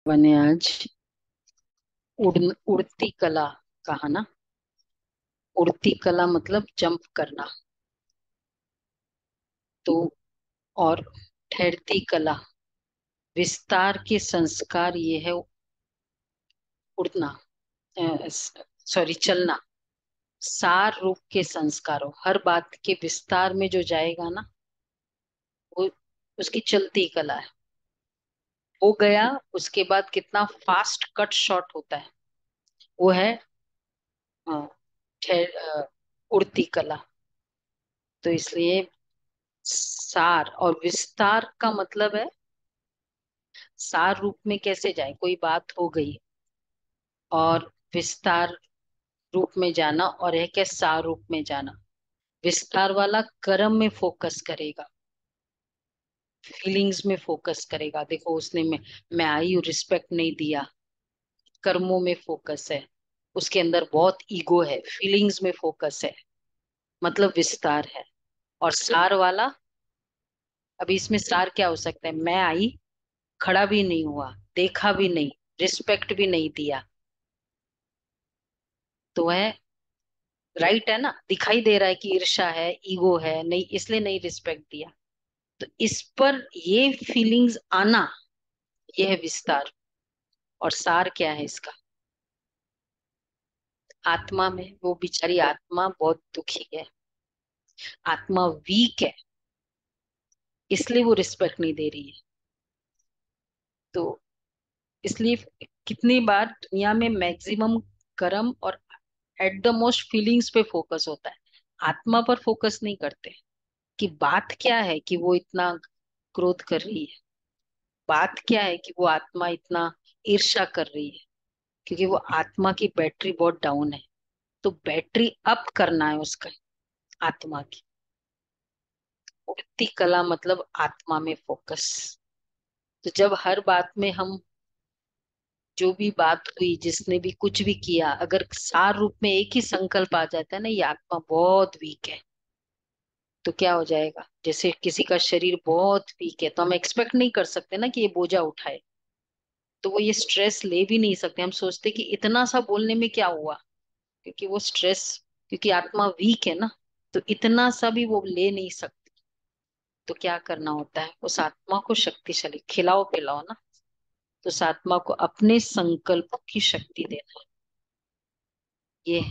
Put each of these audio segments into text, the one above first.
मैंने आज उड़ती कला कहा ना। उड़ती कला मतलब जंप करना। तो और ठहरती कला, विस्तार के संस्कार ये है उड़ना, सॉरी चलना। सार रूप के संस्कारों, हर बात के विस्तार में जो जाएगा ना, वो उसकी चलती कला है। हो गया। उसके बाद कितना फास्ट कट शॉट होता है, वो है अ, उड़ती कला। तो इसलिए सार और विस्तार का मतलब है सार रूप में कैसे जाए, कोई बात हो गई और विस्तार रूप में जाना, और है क्या सार रूप में जाना। विस्तार वाला कर्म में फोकस करेगा, फीलिंग्स में फोकस करेगा। देखो उसने मैं आई हूँ, रिस्पेक्ट नहीं दिया, कर्मों में फोकस है। उसके अंदर बहुत ईगो है, फीलिंग्स में फोकस है, मतलब विस्तार है। और सार वाला, अभी इसमें सार क्या हो सकता है? मैं आई, खड़ा भी नहीं हुआ, देखा भी नहीं, रिस्पेक्ट भी नहीं दिया, तो वह राइट है ना। दिखाई दे रहा है कि ईर्ष्या है, ईगो है, नहीं इसलिए नहीं रिस्पेक्ट दिया। तो इस पर ये फीलिंग्स आना, ये है विस्तार। और सार क्या है इसका? आत्मा में, वो बेचारी आत्मा बहुत दुखी है, आत्मा वीक है, इसलिए वो रिस्पेक्ट नहीं दे रही है। तो इसलिए कितनी बार दुनिया में मैक्सिमम कर्म और एट द मोस्ट फीलिंग्स पे फोकस होता है, आत्मा पर फोकस नहीं करते कि बात क्या है कि वो इतना क्रोध कर रही है, बात क्या है कि वो आत्मा इतना ईर्ष्या कर रही है। क्योंकि वो आत्मा की बैटरी बहुत डाउन है, तो बैटरी अप करना है उसका, आत्मा की। उठती कला मतलब आत्मा में फोकस। तो जब हर बात में हम, जो भी बात हुई, जिसने भी कुछ भी किया, अगर सार रूप में एक ही संकल्प आ जाता है ना, ये आत्मा बहुत वीक है, तो क्या हो जाएगा? जैसे किसी का शरीर बहुत वीक है, तो हम एक्सपेक्ट नहीं कर सकते ना कि ये बोझा उठाए, तो वो ये स्ट्रेस ले भी नहीं सकते। हम सोचते कि इतना सा बोलने में क्या हुआ, क्योंकि वो स्ट्रेस, क्योंकि आत्मा वीक है ना, तो इतना सा भी वो ले नहीं सकती। तो क्या करना होता है? उस आत्मा को शक्तिशाली खिलाओ पिलाओ ना। तो उस आत्मा को अपने संकल्प की शक्ति देना है। ये,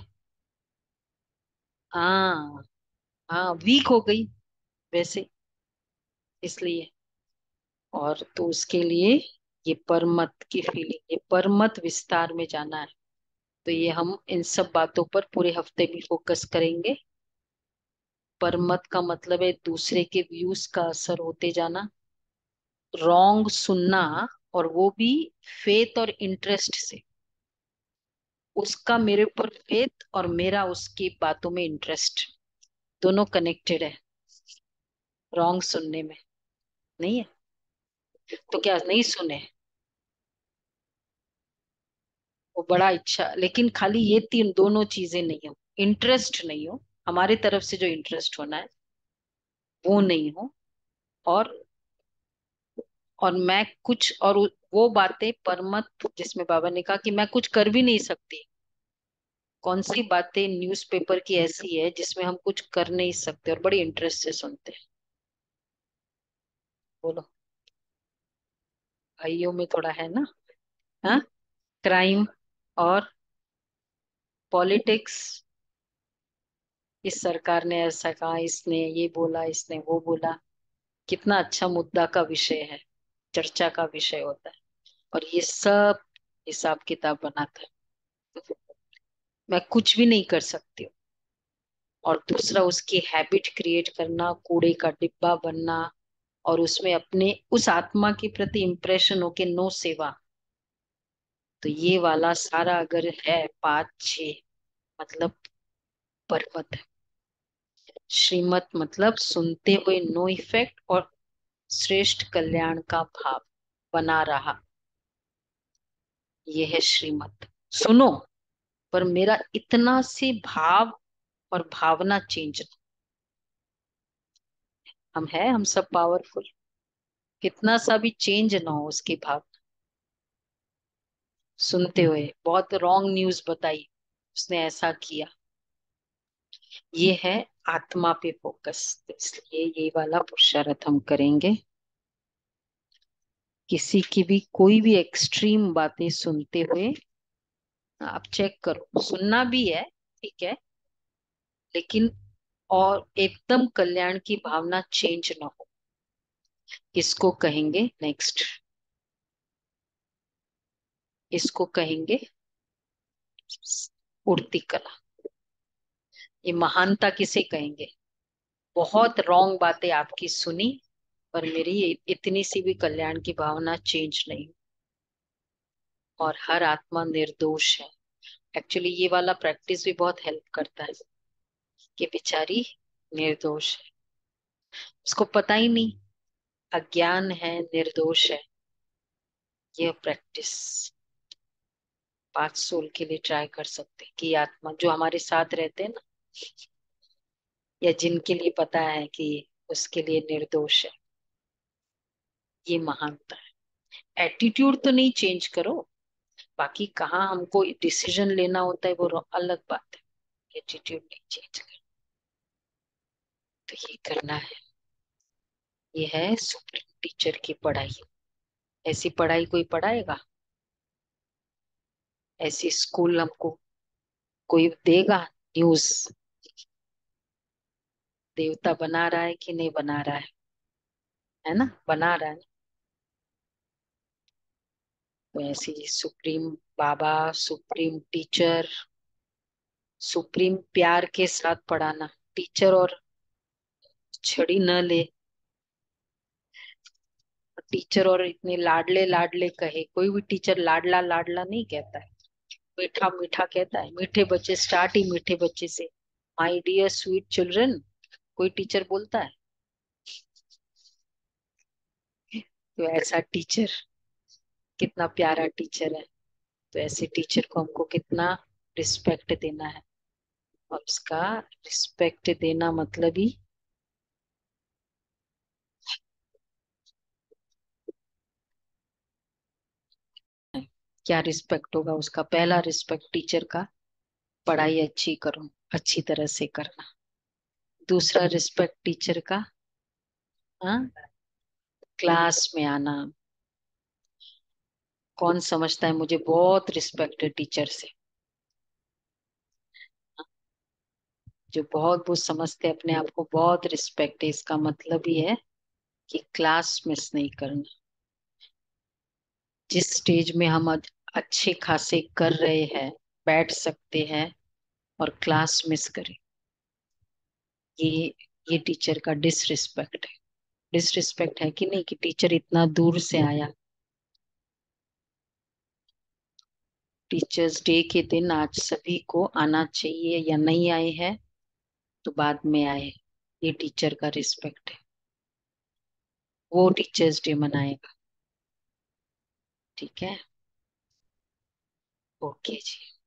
हाँ, हाँ वीक हो गई वैसे, इसलिए। और तो उसके लिए ये परमत की फीलिंग, ये परमत विस्तार में जाना है। तो ये हम इन सब बातों पर पूरे हफ्ते भी फोकस करेंगे। परमत का मतलब है दूसरे के व्यूज का असर होते जाना, रॉन्ग सुनना, और वो भी फेथ और इंटरेस्ट से। उसका मेरे ऊपर फेथ और मेरा उसकी बातों में इंटरेस्ट, दोनों कनेक्टेड है। रॉन्ग सुनने में नहीं है, तो क्या नहीं सुने? वो बड़ा इच्छा, लेकिन खाली ये तीन दोनों चीजें नहीं हो, इंटरेस्ट नहीं हो, हमारी तरफ से जो इंटरेस्ट होना है वो नहीं हो, और मैं कुछ और वो बातें परमत, जिसमें बाबा ने कहा कि मैं कुछ कर भी नहीं सकती। कौन सी बातें न्यूज़पेपर की ऐसी है जिसमें हम कुछ कर नहीं सकते और बड़ी इंटरेस्ट से सुनते हैं? बोलो। भाइयों में थोड़ा है ना। हाँ, क्राइम और पॉलिटिक्स। इस सरकार ने ऐसा कहा, इसने ये बोला, इसने वो बोला। कितना अच्छा मुद्दा का विषय है, चर्चा का विषय होता है। और ये सब हिसाब किताब बनाता है। मैं कुछ भी नहीं कर सकती हूँ। और दूसरा, उसकी हैबिट क्रिएट करना, कूड़े का डिब्बा बनना, और उसमें अपने उस आत्मा के प्रति इंप्रेशन हो के नो सेवा। तो ये वाला सारा अगर है पाँच छः, मतलब परमत है। श्रीमत मतलब सुनते हुए नो इफेक्ट और श्रेष्ठ कल्याण का भाव बना रहा, ये है श्रीमत। सुनो, पर मेरा इतना से भाव और भावना चेंज। हम है, हम सब पावरफुल, कितना सा भी चेंज ना हो उसके भाव। सुनते हुए बहुत रॉन्ग न्यूज बताई, उसने ऐसा किया। ये है आत्मा पे फोकस, तो इसलिए ये वाला पुरुषार्थ हम करेंगे। किसी की भी कोई भी एक्सट्रीम बातें सुनते हुए आप चेक करो, सुनना भी है ठीक है, लेकिन और एकदम कल्याण की भावना चेंज ना हो, इसको कहेंगे नेक्स्ट, इसको कहेंगे उड़ती कला। ये महानता किसे कहेंगे? बहुत रॉन्ग बातें आपकी सुनी, पर मेरी इतनी सी भी कल्याण की भावना चेंज नहीं, और हर आत्मा निर्दोष है। एक्चुअली ये वाला प्रैक्टिस भी बहुत हेल्प करता है कि बेचारी निर्दोष है, उसको पता ही नहीं, अज्ञान है, निर्दोष है। ये प्रैक्टिस 5 सोल के लिए ट्राई कर सकते हैं कि ये आत्मा जो हमारे साथ रहते हैं ना, या जिनके लिए पता है कि उसके लिए निर्दोष है, ये महानता है। एटीट्यूड तो नहीं चेंज करो, बाकी कहाँ हमको डिसीजन लेना होता है वो अलग बात है, एटीट्यूड नहीं चेंज कर। तो ये करना है, ये है सुप्रीम टीचर की पढ़ाई। ऐसी पढ़ाई कोई पढ़ाएगा? ऐसी स्कूल हमको कोई देगा? न्यूज देवता बना रहा है कि नहीं बना रहा है ना, बना रहा है। तो ऐसी सुप्रीम बाबा, सुप्रीम टीचर, सुप्रीम प्यार के साथ पढ़ाना, टीचर और छड़ी न ले, टीचर और इतने लाडले लाडले कहे, कोई भी टीचर लाडला लाडला नहीं कहता है, मीठा मीठा कहता है। मीठे बच्चे स्टार्ट ही मीठे बच्चे से, माय डियर स्वीट चिल्ड्रन, कोई टीचर बोलता है? तो ऐसा टीचर कितना प्यारा टीचर है, तो ऐसे टीचर को हमको कितना रिस्पेक्ट देना है, और उसका रिस्पेक्ट देना मतलब ही क्या रिस्पेक्ट होगा उसका? पहला रिस्पेक्ट टीचर का, पढ़ाई अच्छी करो, अच्छी तरह से करना। दूसरा रिस्पेक्ट टीचर का, हाँ, क्लास में आना। कौन समझता है मुझे बहुत रिस्पेक्ट है टीचर से? जो बहुत बहुत समझते हैं अपने आप को बहुत रिस्पेक्ट है, इसका मतलब ही है कि क्लास मिस नहीं करना। जिस स्टेज में हम आज अच्छे खासे कर रहे हैं, बैठ सकते हैं, और क्लास मिस करें, ये ये टीचर का डिसरिस्पेक्ट है। डिसरिस्पेक्ट है कि नहीं, कि टीचर इतना दूर से आया। टीचर्स डे के दिन आज सभी को आना चाहिए, या नहीं आए हैं तो बाद में आए, ये टीचर का रिस्पेक्ट है। वो टीचर्स डे मनाएगा, ठीक है? ओके जी।